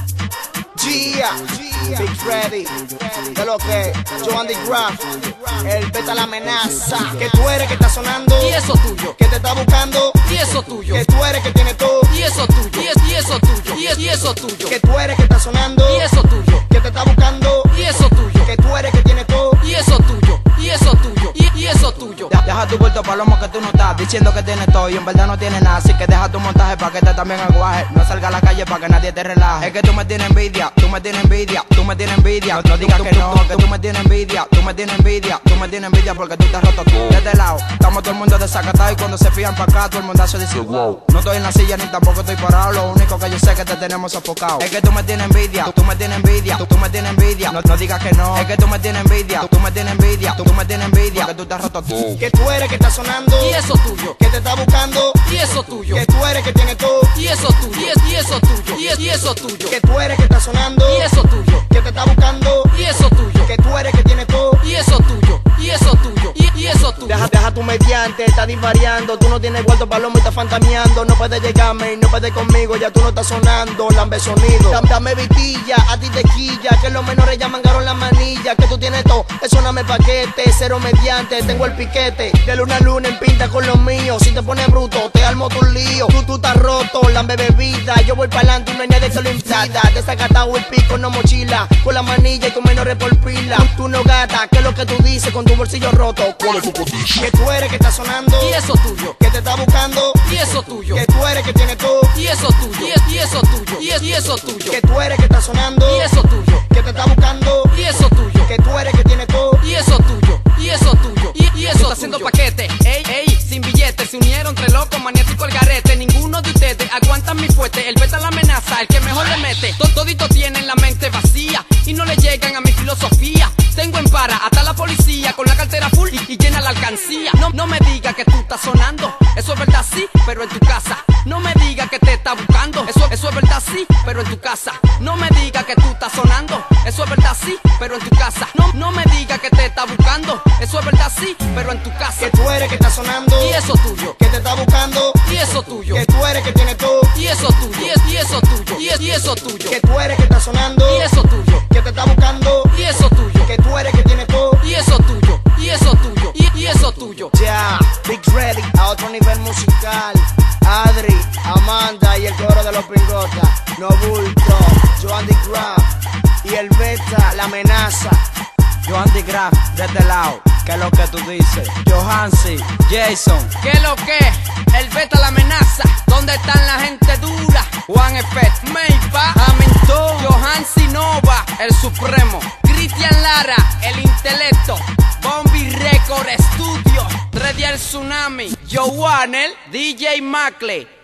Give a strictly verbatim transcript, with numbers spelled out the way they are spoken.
Gia, Big Freddy, de lo que Joan D. Graff, el Beta la amenaza. Que tú eres que está sonando y eso tuyo, que te está buscando y eso tuyo, que tú eres que tiene todo y eso tuyo, y, es, y eso tuyo, y, es, y eso tuyo, que tú eres que está sonando y eso tuyo, que te está buscando y eso tuyo, que tú eres que tiene todo y eso tuyo, y eso tuyo, y, y eso tuyo. Deja tu vuelto palomo que tú no estás diciendo que tienes todo y en verdad no tienes nada. Así que deja tu montaje pa' que te también aguaje. No salga a la calle pa' que nadie te relaje. Es que tú me tienes envidia, tú me tienes envidia, tú me tienes envidia. No digas que no, que tú me tienes envidia, tú me tienes envidia, tú me tienes envidia porque tú te has roto tú. De este lado, estamos todo el mundo desacatado y cuando se fijan pa' acá todo el mundazo dice wow. No estoy en la silla ni tampoco estoy parado, lo único que yo sé es que te tenemos sofocado. Es que tú me tienes envidia, tú, tú me tienes envidia, tú, tú me tienes envidia. No, no digas que no, es que tú me tienes envidia, tú, tú me tienes envidia, tú, tú me tienes envidia porque tú te has roto tú. Que tú eres que está sonando Y eso tuyo, que te está buscando y eso tuyo, que tú eres que tiene todo y eso tuyo, y, es, y eso tuyo, y, es, y eso tuyo, que tú eres que está sonando y eso tuyo, que te está buscando y eso tuyo, que tú eres que tiene todo y eso tuyo, y eso tuyo, y, y eso tuyo. Deja, deja tu mediante, está disvariando. Tú no tienes cuarto palomo y estás fantameando. No puedes llegarme y no puedes conmigo, ya tú no estás sonando. Lambe sonido, Dam- dame vitilla, a ti te quilla. Que los menores ya mangaron la manilla. Que tú tienes todo, eso no me paquete. Cero mediante, tengo el piquete. De luna a luna en pinta con los míos. Si te pones bruto, te armo tu lío. Tú, tú estás roto, lambe bebida. Yo voy pa'lante y no hay nadie que lo impida. Desacatado el pico, no mochila. Con la manilla y con menores por pila. Tú, tú no gata, que es lo que tú dices con tu bolsillo roto. ¿Cuál es tu posición? Que tú eres que está sonando Y eso tuyo, que te está buscando y eso tuyo, que tú eres que tiene todo y eso tuyo, y, es, y eso tuyo, y, es, y eso tuyo, que tú eres que está sonando y eso tuyo, que te está buscando y eso tuyo, que tú eres que tiene todo y eso tuyo, y eso tuyo, y, y eso tuyo. Haciendo paquete, ey, ey, sin billetes, se unieron tres locos, maniático el garete. Ninguno de ustedes aguantan mi fuerte, el Beta la amenaza, el que mejor le mete. Toditos tienen la mente vacía y no le llegan a mi filosofía. Tengo en para hasta la policía con la cartera full y, y llena la alcancía. No, no me diga que tú estás sonando, eso es verdad sí, pero en tu casa. No me diga que te está buscando, eso, eso es verdad sí, pero en tu casa. No me diga que tú estás sonando, eso es verdad sí, pero en tu casa. No, no me diga que te está buscando, eso es verdad sí, pero en tu casa. que tú eres que está sonando Y eso tuyo, que te está buscando y eso tuyo, que tú eres que tiene todo y eso tuyo, y, es, y eso tuyo, y, es, y eso tuyo, que tú eres que está sonando y eso tuyo, que te está buscando y eso tuyo, que tú eres que tiene todo y eso tuyo, y eso tuyo, y, y eso tuyo. ya Big Freddy a otro nivel musical. Adri, Amanda y el coro de los Pingotas, No Bulto, Joan D. Graff y el Beta la amenaza. Joan D. Graff de este lado, que es lo que tú dices. Johansi, Jason, ¿Qué lo que? El Beta la amenaza. ¿Dónde están la gente dura? Juan Effect, Meipa, Hamilton, Johansi Nova, el Supremo, Cristian Lara, el intelecto, Bombi Record Studio, Ready el Tsunami, Joe Warner, D J Mackley.